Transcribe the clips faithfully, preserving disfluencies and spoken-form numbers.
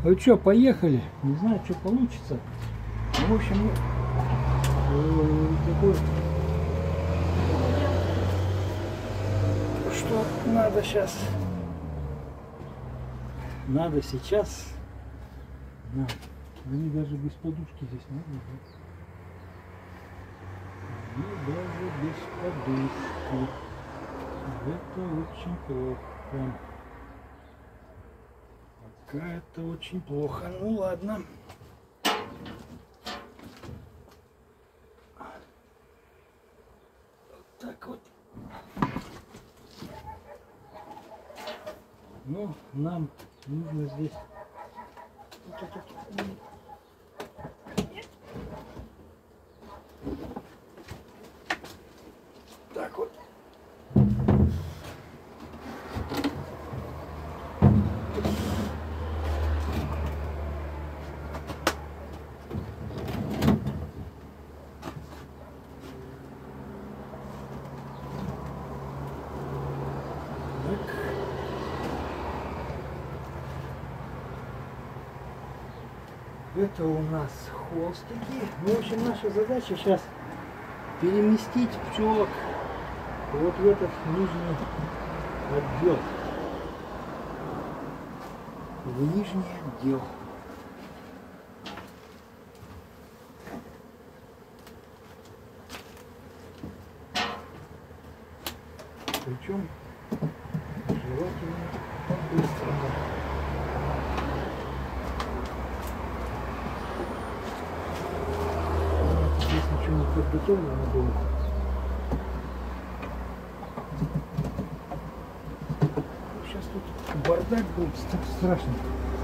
Ну что, поехали. Не знаю, что получится. Ну, в общем, такой, что надо сейчас. Надо сейчас. На. Они даже без подушки здесь надо. Они даже без подушки. Это очень плохо. Пока это очень плохо. Ну ладно. Вот так вот. Ну, нам нужно здесь. Так вот. Это у нас холстики. В общем, наша задача сейчас переместить пчелок вот в этот нижний отдел. В нижний отдел. Причем желательно по-быстрому. Ничего не подготовлено было. Сейчас тут бардак будет страшный.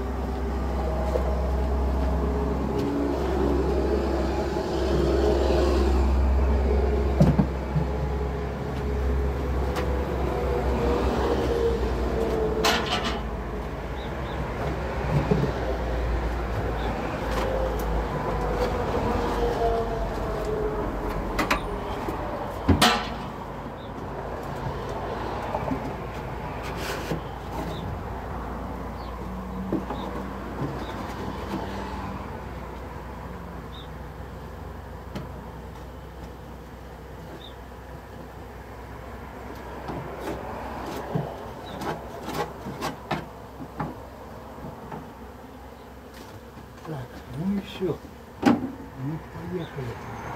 Так, ну и все. Мы поехали.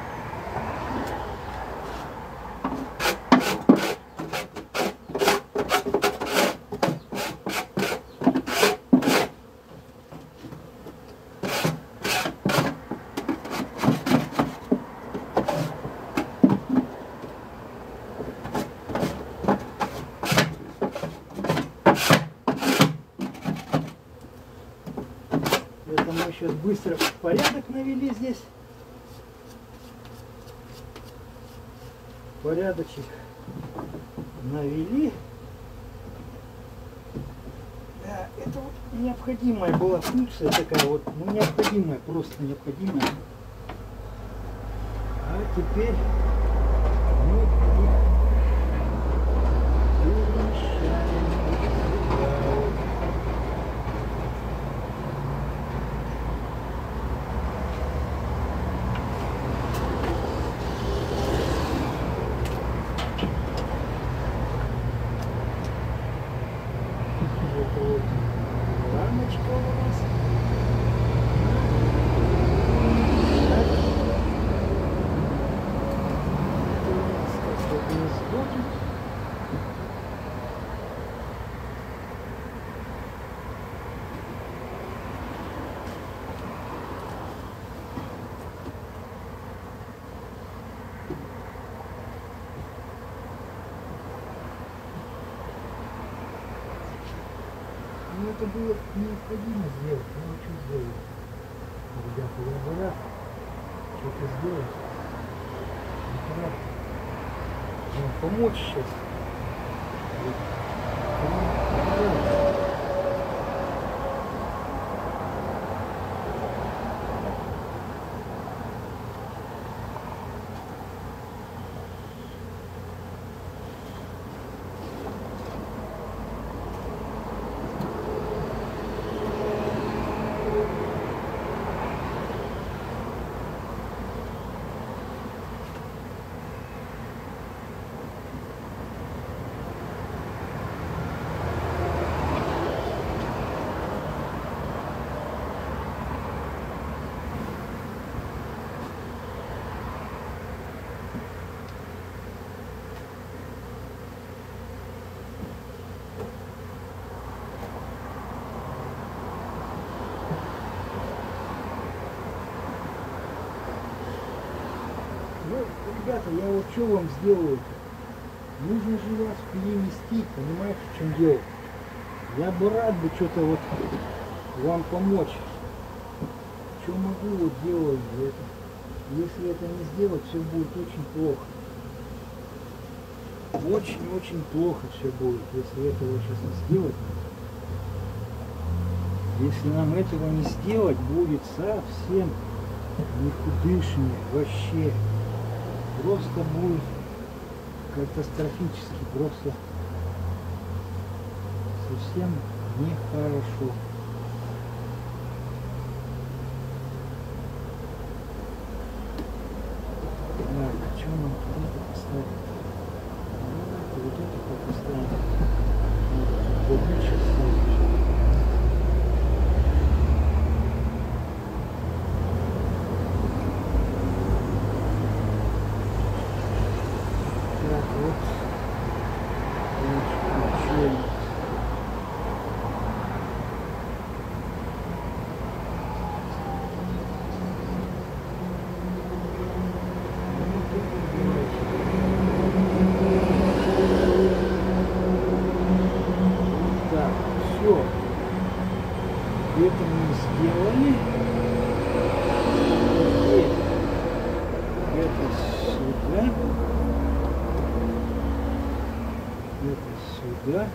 Это мы сейчас быстро порядок навели здесь. Порядочек навели. Да, это вот необходимая была функция такая вот, ну необходимая, просто необходимая. А теперь мы перемещаем. Рамочка у нас. Ну это было необходимо сделать, ну что сделать? Ребята говорят, что-то сделать. Ну, помочь сейчас. Ну, ребята, я вот что вам сделаю-то? Нужно же вас переместить, понимаете, в чем дело? Я бы рад бы что-то вот вам помочь. Что могу, вот делаю это. Если это не сделать, все будет очень плохо. Очень-очень плохо все будет, если этого сейчас не сделать. Если нам этого не сделать, будет совсем никудышный вообще. Просто будет катастрофически, просто совсем нехорошо. Так, а что нам тут поставить? Давайте вот это поставим. Вот сейчас ставить. Так, вот. Включение. Так, все. Это мы сделали. Теперь это сюда. Это сюда.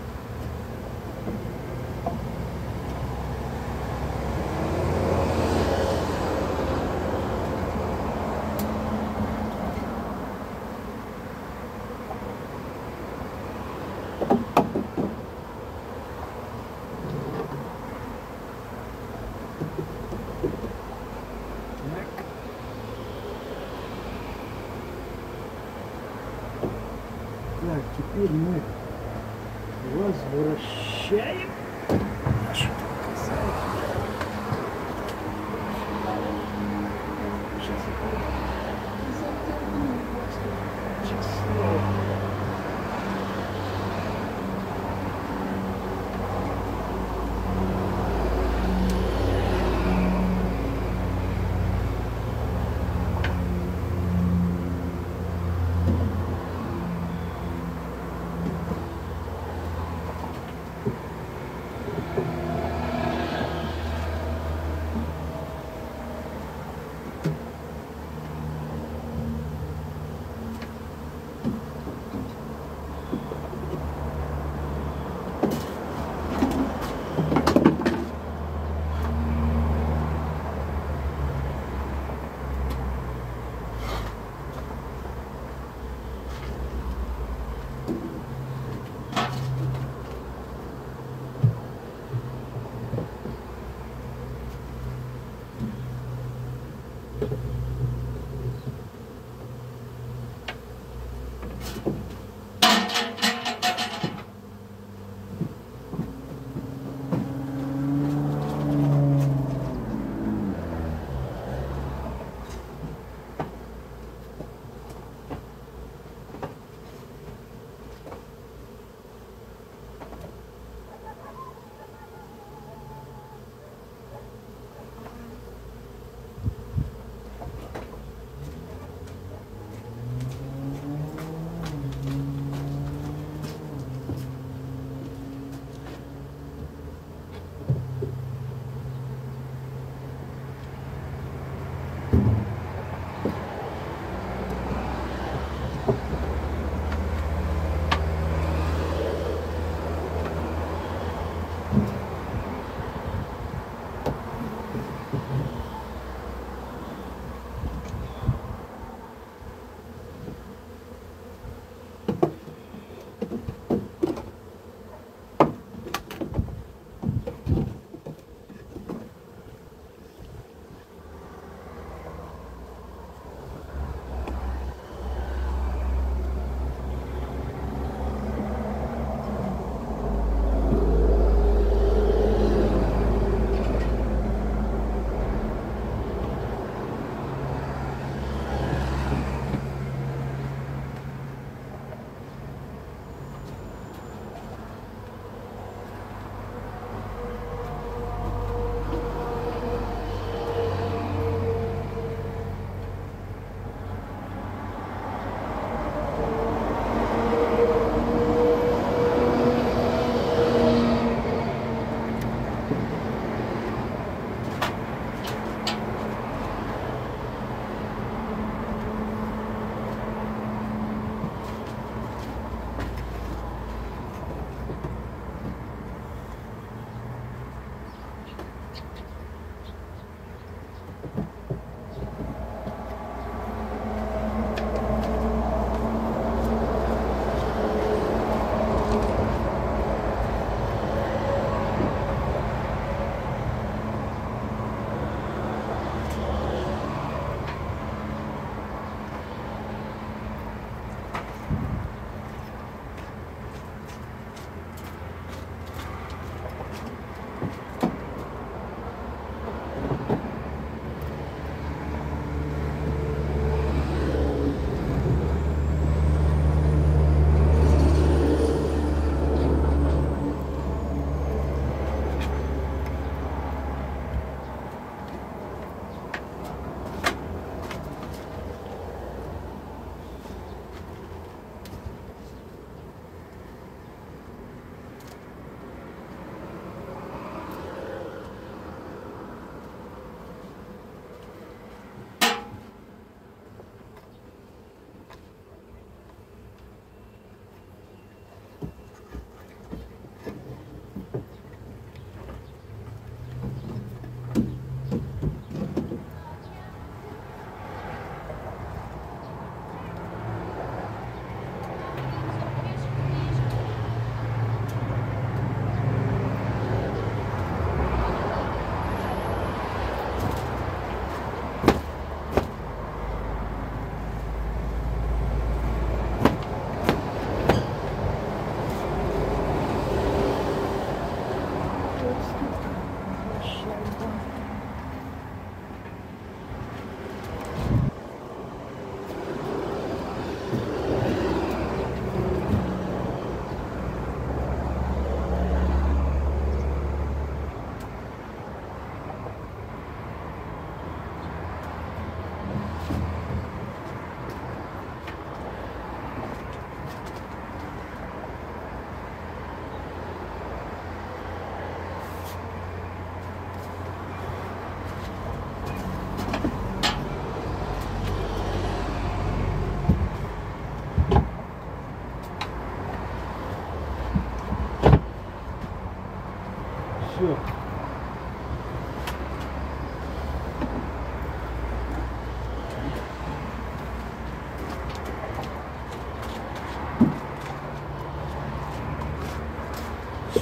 Так, теперь мы возвращаем нашу красавицу. Сейчас Сейчас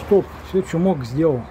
стоп, все, что мог, сделал.